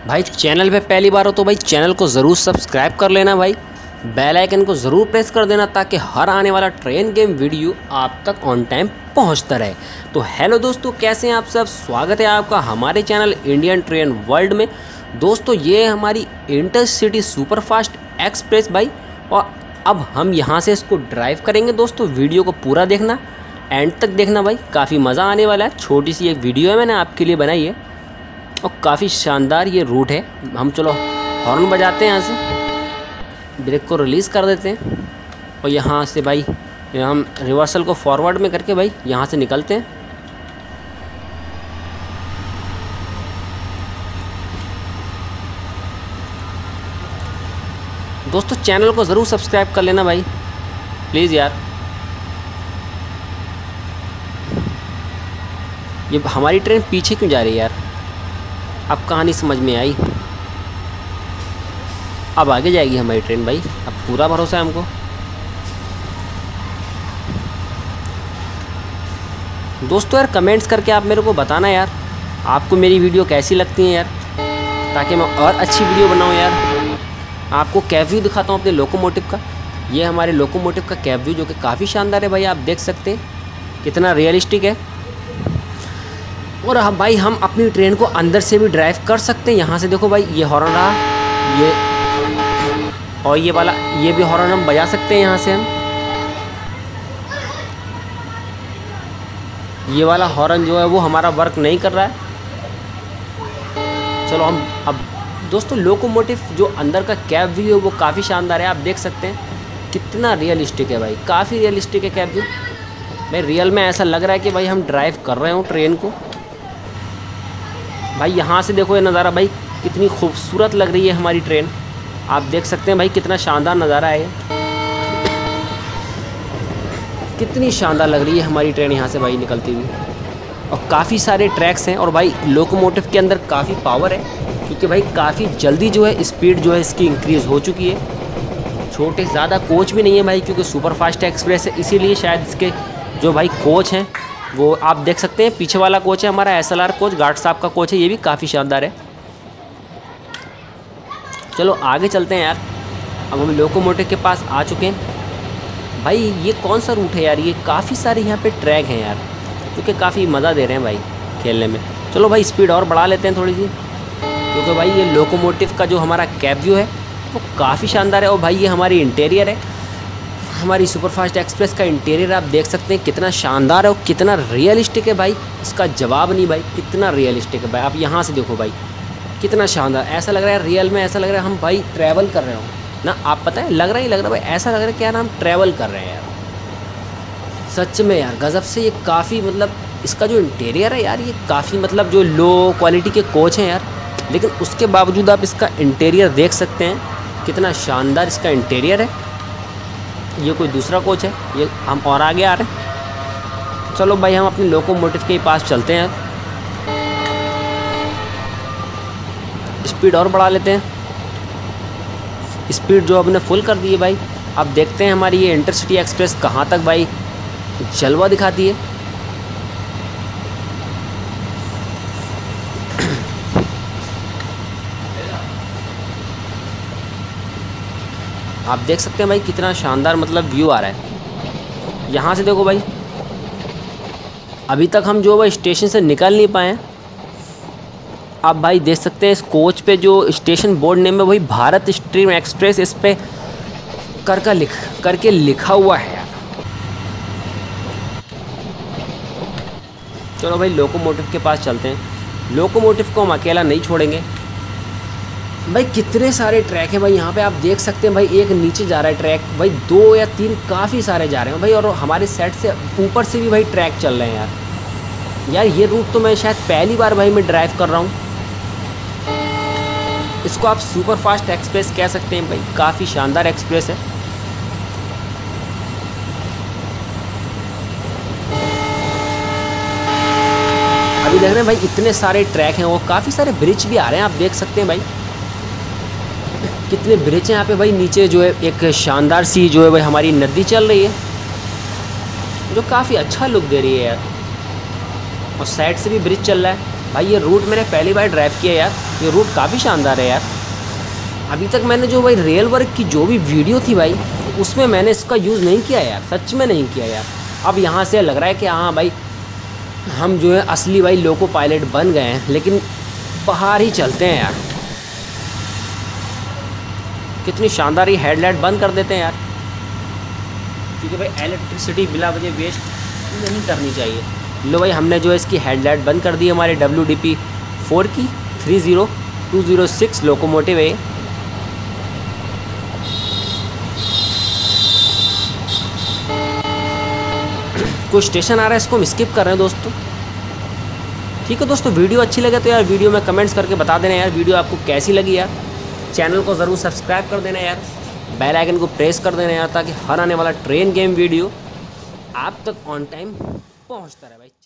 भाई चैनल पे पहली बार हो तो भाई चैनल को ज़रूर सब्सक्राइब कर लेना भाई, बेल आइकन को ज़रूर प्रेस कर देना ताकि हर आने वाला ट्रेन गेम वीडियो आप तक ऑन टाइम पहुंचता रहे। तो हेलो दोस्तों, कैसे हैं आप सब। स्वागत है आपका हमारे चैनल इंडियन ट्रेन वर्ल्ड में। दोस्तों ये है हमारी इंटरसिटी सुपरफास्ट एक्सप्रेस भाई, और अब हम यहाँ से इसको ड्राइव करेंगे। दोस्तों वीडियो को पूरा देखना, एंड तक देखना भाई, काफ़ी मज़ा आने वाला है। छोटी सी एक वीडियो है मैंने आपके लिए बनाई है और काफ़ी शानदार ये रूट है। हम चलो हॉर्न बजाते हैं, यहाँ से ब्रेक को रिलीज़ कर देते हैं और यहाँ से भाई हम रिवर्सल को फॉरवर्ड में करके भाई यहाँ से निकलते हैं। दोस्तों चैनल को ज़रूर सब्सक्राइब कर लेना भाई, प्लीज़ यार। ये हमारी ट्रेन पीछे क्यों जा रही है यार, अब कहानी समझ में आई। अब आगे जाएगी हमारी ट्रेन भाई, अब पूरा भरोसा है हमको। दोस्तों यार कमेंट्स करके आप मेरे को बताना यार, आपको मेरी वीडियो कैसी लगती है यार, ताकि मैं और अच्छी वीडियो बनाऊं यार। आपको कैब व्यू दिखाता हूँ अपने लोकोमोटिव का। ये हमारे लोकोमोटिव का कैब व्यू जो कि काफ़ी शानदार है भाई, आप देख सकते हैं कितना रियलिस्टिक है। और अब भाई हम अपनी ट्रेन को अंदर से भी ड्राइव कर सकते हैं। यहाँ से देखो भाई, ये हॉर्न रहा, ये और ये वाला, ये भी हॉर्न हम बजा सकते हैं यहाँ से। हम ये वाला हॉर्न जो है वो हमारा वर्क नहीं कर रहा है। चलो हम अब दोस्तों लोकोमोटिव जो अंदर का कैब व्यू है वो काफ़ी शानदार है, आप देख सकते हैं कितना रियलिस्टिक है भाई, काफ़ी रियलिस्टिक है कैब व्यू भाई। रियल में ऐसा लग रहा है कि भाई हम ड्राइव कर रहे हो ट्रेन को भाई। यहाँ से देखो ये नज़ारा भाई, कितनी खूबसूरत लग रही है हमारी ट्रेन, आप देख सकते हैं भाई कितना शानदार नज़ारा है ये, कितनी शानदार लग रही है हमारी ट्रेन यहाँ से भाई निकलती हुई। और काफ़ी सारे ट्रैक्स हैं और भाई लोकोमोटिव के अंदर काफ़ी पावर है, क्योंकि भाई काफ़ी जल्दी जो है स्पीड जो है इसकी इंक्रीज़ हो चुकी है। छोटे ज़्यादा कोच भी नहीं है भाई, क्योंकि सुपरफास्ट एक्सप्रेस है, इसीलिए शायद इसके जो भाई कोच हैं वो आप देख सकते हैं। पीछे वाला कोच है हमारा SLR कोच, गार्ड साहब का कोच है, ये भी काफ़ी शानदार है। चलो आगे चलते हैं यार, अब हम लोकोमोटिव के पास आ चुके हैं भाई। ये कौन सा रूट है यार, ये काफ़ी सारे यहाँ पे ट्रैक हैं यार, क्योंकि काफ़ी मज़ा दे रहे हैं भाई खेलने में। चलो भाई स्पीड और बढ़ा लेते हैं थोड़ी सी, क्योंकि भाई ये लोकोमोटिव का जो हमारा कैब व्यू है वो काफ़ी शानदार है। और भाई ये हमारी इंटीरियर है, हमारी सुपरफास्ट एक्सप्रेस का इंटीरियर आप देख सकते हैं कितना शानदार है और कितना रियलिस्टिक है भाई, इसका जवाब नहीं भाई, कितना रियलिस्टिक है भाई। आप यहाँ से देखो भाई कितना शानदार, ऐसा लग रहा है रियल में, ऐसा लग रहा है हम भाई ट्रैवल कर रहे हो ना। आप पता है लग रहा है भाई, ऐसा लग रहा है कि यार हम ट्रैवल कर रहे हैं यार, सच में यार गज़ब से। ये काफ़ी मतलब इसका जो इंटीरियर है यार, ये काफ़ी मतलब जो लो क्वालिटी के कोच हैं यार, लेकिन उसके बावजूद आप इसका इंटीरियर देख सकते हैं कितना शानदार इसका इंटीरियर है। ये कोई दूसरा कोच है, ये हम और आगे आ रहे हैं। चलो भाई हम अपने लोकोमोटिव के पास चलते हैं, स्पीड और बढ़ा लेते हैं। स्पीड जो हमने फुल कर दी है भाई। अब देखते हैं हमारी ये इंटरसिटी एक्सप्रेस कहाँ तक भाई जलवा दिखाती है। आप देख सकते हैं भाई कितना शानदार मतलब व्यू आ रहा है। यहाँ से देखो भाई, अभी तक हम जो भाई स्टेशन से निकल नहीं पाए हैं। आप भाई देख सकते हैं इस कोच पे जो स्टेशन बोर्ड नेम है वही भारत स्ट्रीम एक्सप्रेस इस पे करके लिखा हुआ है यार। चलो भाई लोकोमोटिव के पास चलते हैं। लोकोमोटिव को हम अकेला नहीं छोड़ेंगे भाई, कितने सारे ट्रैक हैं भाई यहाँ पे, आप देख सकते हैं भाई। एक नीचे जा रहा है ट्रैक भाई, 2 या 3 काफ़ी सारे जा रहे हैं भाई, और हमारे सेट से ऊपर से भी भाई ट्रैक चल रहे हैं यार। ये रूट तो मैं शायद पहली बार भाई मैं ड्राइव कर रहा हूँ। इसको आप सुपरफास्ट एक्सप्रेस कह सकते हैं भाई, काफ़ी शानदार एक्सप्रेस है। अभी देख रहे हैं भाई इतने सारे ट्रैक हैं, वो काफ़ी सारे ब्रिज भी आ रहे हैं, आप देख सकते हैं भाई कितने ब्रिज हैं यहाँ पे भाई। नीचे जो है एक शानदार सी जो है भाई हमारी नदी चल रही है, जो काफ़ी अच्छा लुक दे रही है यार, और साइड से भी ब्रिज चल रहा है भाई। ये रूट मैंने पहली बार ड्राइव किया यार, ये रूट काफ़ी शानदार है यार। अभी तक मैंने जो भाई रेल वर्क की जो भी वीडियो थी भाई, उसमें मैंने इसका यूज़ नहीं किया यार, सच में नहीं किया यार। अब यहाँ से लग रहा है कि हाँ भाई हम जो है असली भाई लोको पायलट बन गए हैं, लेकिन बाहर ही चलते हैं यार। कितनी शानदार ये हेडलाइट बंद कर देते हैं यार, क्योंकि भाई इलेक्ट्रिसिटी बिला वजह वेस्ट नहीं करनी चाहिए। लो भाई हमने जो है इसकी हेडलाइट बंद कर दी हमारे WDP-4 की 30206 लोकोमोटिव है। कोई स्टेशन आ रहा है, इसको हम स्किप कर रहे हैं दोस्तों। ठीक है दोस्तों, वीडियो अच्छी लगे तो यार वीडियो में कमेंट्स करके बता देना यार वीडियो आपको कैसी लगी यार। चैनल को ज़रूर सब्सक्राइब कर देना यार, बेल आइकन को प्रेस कर देना यार, ताकि हर आने वाला ट्रेन गेम वीडियो आप तक ऑन टाइम पहुंचता रहे भाई।